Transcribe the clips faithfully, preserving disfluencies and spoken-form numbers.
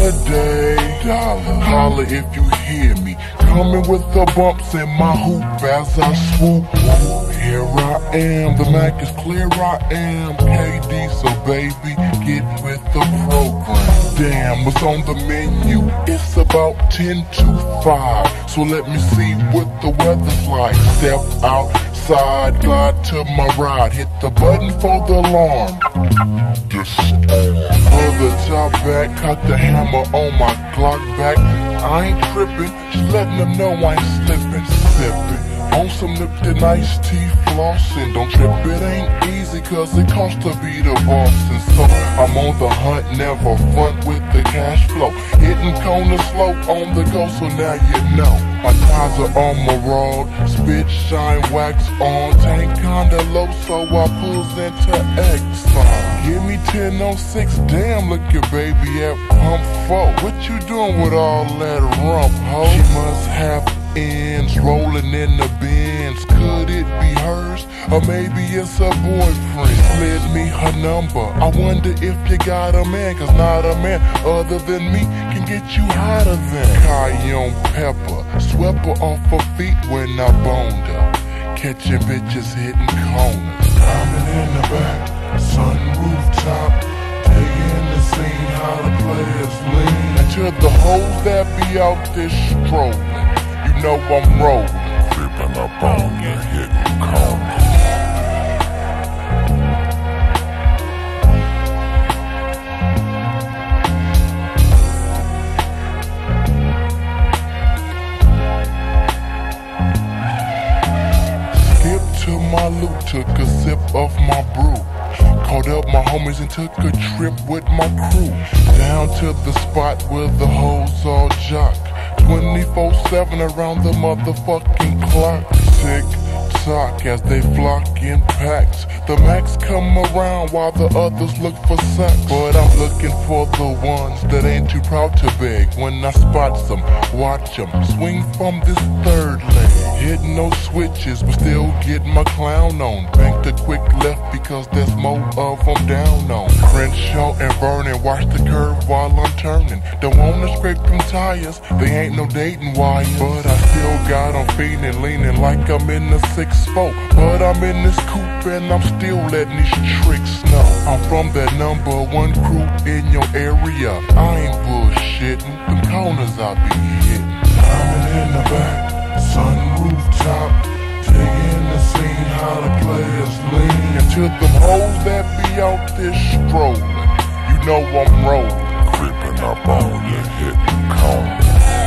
holiday. Dollar, holla if you hear me. Coming with the bumps in my hoop as I swoop. Here I am, the Mac is clear, I am K D, so baby, get with the program. Damn, what's on the menu? It's about ten to five, so let me see what the weather's like. Step outside, glide to my ride, hit the button for the alarm. For the top back, cut the hammer on my clock back. I ain't tripping, just letting them know I ain't slipping, sipping on some Lipton iced tea flossing. Don't trip, it ain't easy cause it costs to be the boss. And so I'm on the hunt, never front with the cash flow. Hitting corners slow on the go, so now you know. My ties are on my rod, spit, shine, wax on. Tank kinda low, so I pulls into Exxon. Give me ten oh six, damn, look your baby at pump four. What you doing with all that rump, ho? She must have ends rolling in the bins. Could it be hers? Or maybe it's a boyfriend. Slid me her number. I wonder if you got a man, cause not a man other than me can get you hotter than cayenne pepper. Swept her off her feet when I boned her. Catching bitches hitting corners. Climbing in the back, sun rooftop, taking the scene, how the players lean. And to the hoes that be out there strolling, you know I'm rolling, creeping up on you, hitting corners. Skipped to my loot, took a sip of my brew. Called up my homies and took a trip with my crew. Down to the spot where the hoes all jock. twenty-four seven around the motherfucking clock. Tick tock as they flock in packs. The Macs come around while the others look for sex. But I'm looking for the ones that ain't too proud to beg. When I spot some, watch them swing from this third leg. Hitting no switches, but still get my clown on. Banked a quick left because there's more of them down on. Crenshaw and Vernon, watch the curve while I'm turning. Don't wanna scrape them tires, they ain't no dating wire. But I still got them feeling, leaning like I'm in the six four. But I'm in this coupe and I'm still letting these tricks know. I'm from that number one crew in your area. I ain't bullshitting, them corners I be hitting. Climbing in the back, sun rooftop, taking the scene, how the players lean. And to them hoes that be out there strolling, you know I'm rolling, creeping up on you, hitting corners.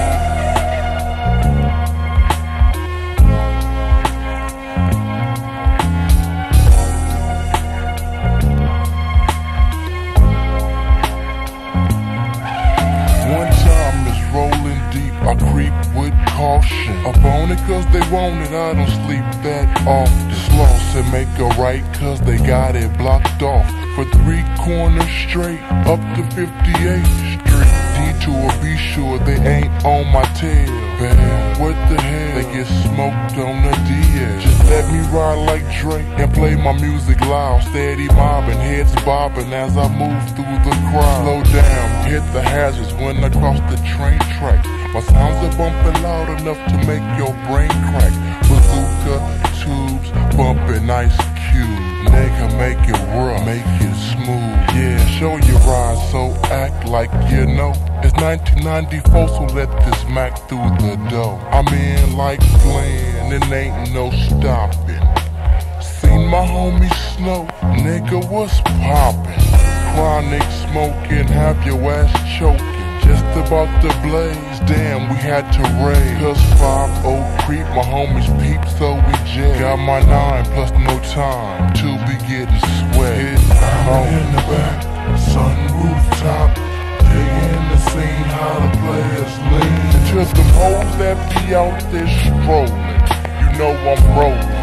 I creep with caution. Up on it cause they want it, I don't sleep that often. Sloss and make a right cause they got it blocked off. For three corners straight, up to fifty-eighth Street. Detour, be sure they ain't on my tail. Bad, what the hell, they get smoked on the D S. Just let me ride like Drake and play my music loud. Steady mobbing, heads bobbing as I move through the crowd. Slow down, hit the hazards when I cross the train track. My sounds are bumping loud enough to make your brain crack. Bazooka, tubes, bumping Ice Cube. Nigga, make it rough, make it smooth. Yeah, show your ride, so act like you know. It's nineteen ninety-four, so let this Mac through the door. I'm in like Flynn, and ain't no stopping. Seen my homie Snow, nigga, what's poppin'? Chronic smoking, have your ass choking. Just about to blaze, damn, we had to raise. Cause five oh creep, my homies peep, so we jet. Got my nine plus no time to be getting sweat. I'm in the back, sun rooftop, taking the scene, how the players lean. And to them hoes that be out there strolling, you know I'm rolling.